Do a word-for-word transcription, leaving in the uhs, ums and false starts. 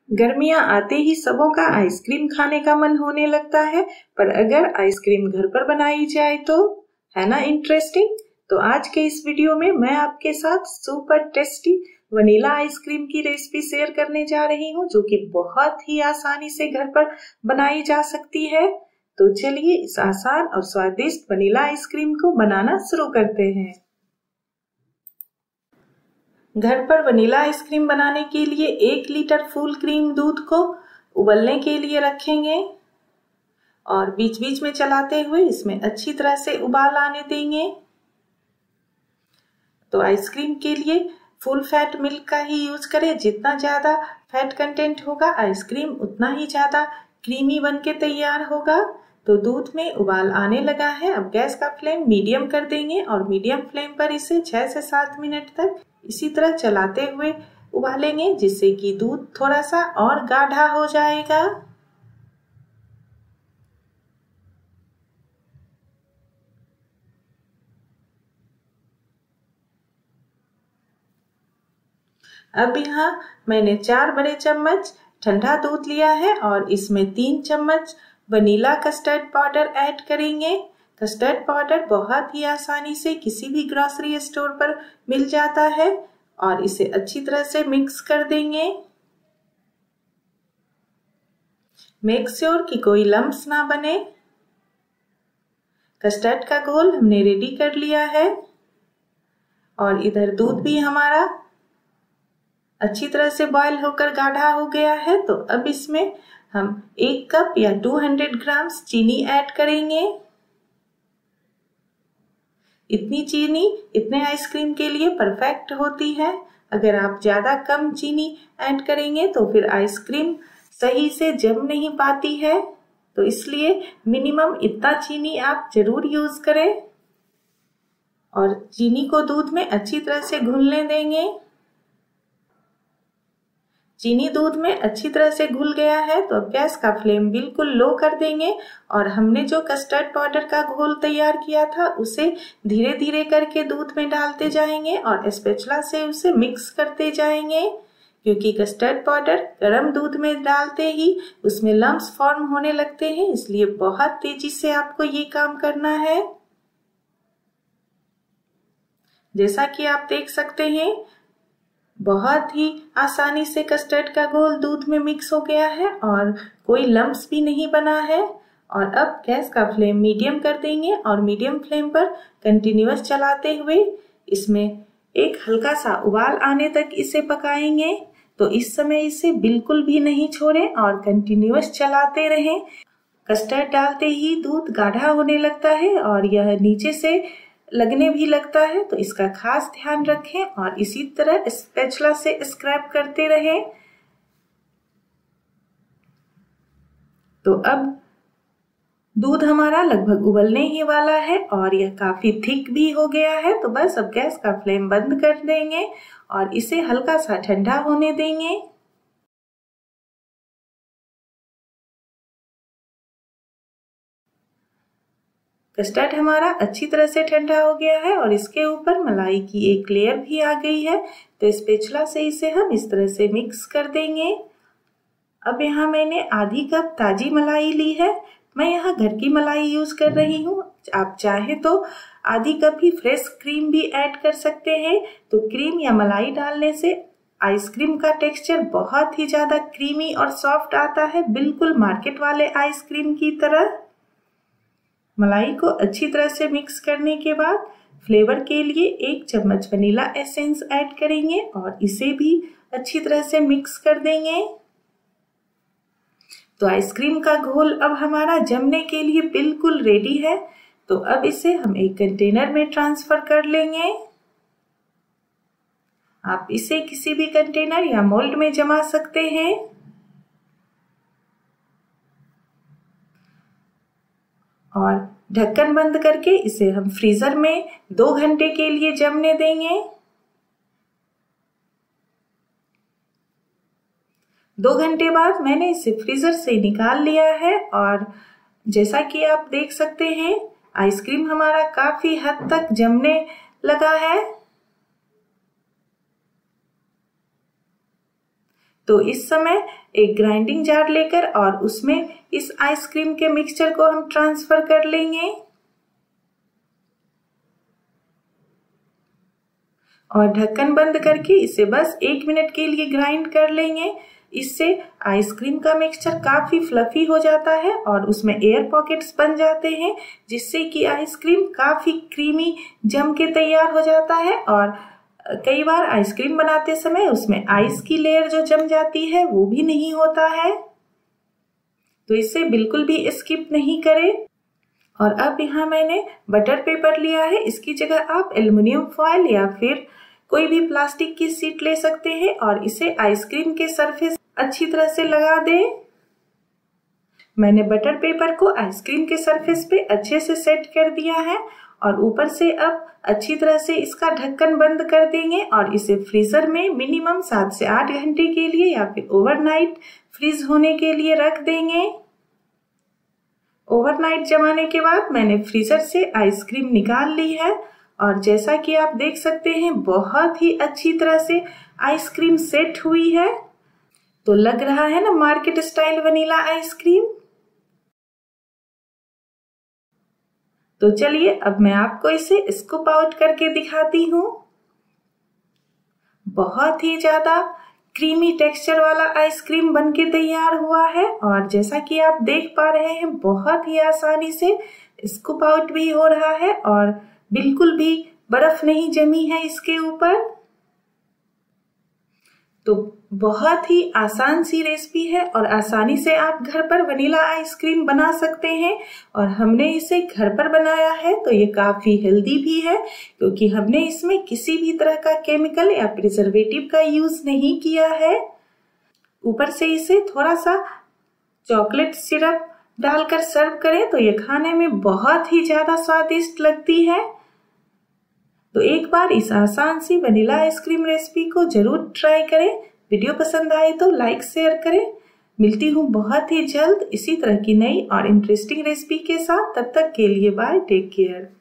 गर्मियां आते ही सबों का आइसक्रीम खाने का मन होने लगता है, पर अगर आइसक्रीम घर पर बनाई जाए तो है ना इंटरेस्टिंग। तो आज के इस वीडियो में मैं आपके साथ सुपर टेस्टी वनीला आइसक्रीम की रेसिपी शेयर करने जा रही हूँ, जो कि बहुत ही आसानी से घर पर बनाई जा सकती है। तो चलिए इस आसान और स्वादिष्ट वनीला आइसक्रीम को बनाना शुरू करते हैं। घर पर वनीला आइसक्रीम बनाने के लिए एक लीटर फुल क्रीम दूध को उबलने के लिए रखेंगे और बीच बीच में चलाते हुए इसमें अच्छी तरह से उबाल आने देंगे। तो आइसक्रीम के लिए फुल फैट मिल्क का ही यूज करें। जितना ज़्यादा फैट कंटेंट होगा आइसक्रीम उतना ही ज़्यादा क्रीमी बन के तैयार होगा। तो दूध में उबाल आने लगा है। अब गैस का फ्लेम मीडियम कर देंगे और मीडियम फ्लेम पर इसे छह से सात मिनट तक इसी तरह चलाते हुए उबालेंगे, जिससे कि दूध थोड़ा सा और गाढ़ा हो जाएगा। अब यहाँ मैंने चार बड़े चम्मच ठंडा दूध लिया है और इसमें तीन चम्मच वनीला कस्टर्ड पाउडर ऐड करेंगे। कस्टर्ड पाउडर बहुत ही आसानी से किसी भी ग्रोसरी स्टोर पर मिल जाता है और इसे अच्छी तरह से मिक्स कर देंगे। मेक श्योर कि कोई लम्प्स ना बने। कस्टर्ड का घोल हमने रेडी कर लिया है और इधर दूध भी हमारा अच्छी तरह से बॉयल होकर गाढ़ा हो गया है। तो अब इसमें हम एक कप या दो सौ ग्राम चीनी ऐड करेंगे। इतनी चीनी इतने आइसक्रीम के लिए परफेक्ट होती है। अगर आप ज़्यादा कम चीनी ऐड करेंगे तो फिर आइसक्रीम सही से जम नहीं पाती है। तो इसलिए मिनिमम इतना चीनी आप जरूर यूज करें और चीनी को दूध में अच्छी तरह से घुलने देंगे। चीनी दूध में अच्छी तरह से घुल गया है तो अब गैस का फ्लेम बिल्कुल लो कर देंगे और हमने जो कस्टर्ड पाउडर का घोल तैयार किया था उसे धीरे धीरे करके दूध में डालते जाएंगे और स्पैचुला से उसे मिक्स करते जाएंगे, क्योंकि कस्टर्ड पाउडर गर्म दूध में डालते ही उसमें लम्प्स फॉर्म होने लगते हैं। इसलिए बहुत तेजी से आपको ये काम करना है। जैसा कि आप देख सकते हैं बहुत ही आसानी से कस्टर्ड का घोल दूध में मिक्स हो गया है और कोई लम्प्स भी नहीं बना है। और अब गैस का फ्लेम मीडियम कर देंगे और मीडियम फ्लेम पर कंटिन्यूअस चलाते हुए इसमें एक हल्का सा उबाल आने तक इसे पकाएंगे। तो इस समय इसे बिल्कुल भी नहीं छोड़ें और कंटिन्यूअस चलाते रहें। कस्टर्ड डालते ही दूध गाढ़ा होने लगता है और यह नीचे से लगने भी लगता है, तो इसका खास ध्यान रखें और इसी तरह स्पैचुला से स्क्रैप करते रहें। तो अब दूध हमारा लगभग उबलने ही वाला है और यह काफी थिक भी हो गया है। तो बस अब गैस का फ्लेम बंद कर देंगे और इसे हल्का सा ठंडा होने देंगे। कस्टर्ड हमारा अच्छी तरह से ठंडा हो गया है और इसके ऊपर मलाई की एक लेयर भी आ गई है। तो स्पैचुला से इसे हम इस तरह से मिक्स कर देंगे। अब यहाँ मैंने आधी कप ताजी मलाई ली है। मैं यहाँ घर की मलाई यूज कर रही हूँ। आप चाहे तो आधी कप ही फ्रेश क्रीम भी ऐड कर सकते हैं। तो क्रीम या मलाई डालने से आइसक्रीम का टेक्सचर बहुत ही ज्यादा क्रीमी और सॉफ्ट आता है, बिल्कुल मार्केट वाले आइसक्रीम की तरह। मलाई को अच्छी तरह से मिक्स करने के बाद फ्लेवर के लिए एक चम्मच वनीला एसेंस ऐड करेंगे और इसे भी अच्छी तरह से मिक्स कर देंगे। तो आइसक्रीम का घोल अब हमारा जमने के लिए बिल्कुल रेडी है। तो अब इसे हम एक कंटेनर में ट्रांसफर कर लेंगे। आप इसे किसी भी कंटेनर या मोल्ड में जमा सकते हैं और ढक्कन बंद करके इसे हम फ्रीजर में दो घंटे के लिए जमने देंगे। दो घंटे बाद मैंने इसे फ्रीजर से निकाल लिया है और जैसा कि आप देख सकते हैं आइसक्रीम हमारा काफी हद तक जमने लगा है। तो इस समय एक ग्राइंडिंग जार लेकर और उसमें इस आइसक्रीम के मिक्सचर को हम ट्रांसफर कर लेंगे और ढक्कन बंद करके इसे बस एक मिनट के लिए ग्राइंड कर लेंगे। इससे आइसक्रीम का मिक्सचर काफी फ्लफी हो जाता है और उसमें एयर पॉकेट्स बन जाते हैं, जिससे कि आइसक्रीम काफी क्रीमी जम के तैयार हो जाता है। और कई बार आइसक्रीम बनाते समय उसमें आइस की लेयर जो जम जाती है वो भी नहीं होता है, तो इसे बिल्कुल भी स्किप नहीं करें। और अब यहाँ मैंने बटर पेपर लिया है, इसकी जगह आप एल्युमिनियम फॉयल या फिर कोई भी प्लास्टिक की शीट ले सकते हैं और इसे आइसक्रीम के सरफेस अच्छी तरह से लगा दें। मैंने बटर पेपर को आइसक्रीम के सरफेस पे अच्छे से सेट कर दिया है और ऊपर से अब अच्छी तरह से इसका ढक्कन बंद कर देंगे और इसे फ्रीजर में मिनिमम सात से आठ घंटे के लिए या फिर ओवरनाइट फ्रीज होने के लिए रख देंगे। ओवरनाइट जमाने के बाद मैंने फ्रीजर से आइसक्रीम निकाल ली है और जैसा कि आप देख सकते हैं बहुत ही अच्छी तरह से आइसक्रीम सेट हुई है। तो लग रहा है ना मार्केट स्टाइल वनीला आइसक्रीम। तो चलिए अब मैं आपको इसे स्कूप आउट करके दिखाती हूँ। बहुत ही ज्यादा क्रीमी टेक्सचर वाला आइसक्रीम बनके तैयार हुआ है और जैसा कि आप देख पा रहे हैं बहुत ही आसानी से स्कूप आउट भी हो रहा है और बिल्कुल भी बर्फ नहीं जमी है इसके ऊपर। तो बहुत ही आसान सी रेसिपी है और आसानी से आप घर पर वनीला आइसक्रीम बना सकते हैं और हमने इसे घर पर बनाया है तो ये काफी हेल्दी भी है, क्योंकि हमने इसमें किसी भी तरह का केमिकल या प्रिजर्वेटिव का यूज नहीं किया है। ऊपर से इसे थोड़ा सा चॉकलेट सिरप डालकर सर्व करें तो ये खाने में बहुत ही ज्यादा स्वादिष्ट लगती है। तो एक बार इस आसान सी वनीला आइसक्रीम रेसिपी को जरूर ट्राई करें। वीडियो पसंद आए तो लाइक शेयर करें। मिलती हूँ बहुत ही जल्द इसी तरह की नई और इंटरेस्टिंग रेसिपी के साथ। तब तक के लिए बाय, टेक केयर।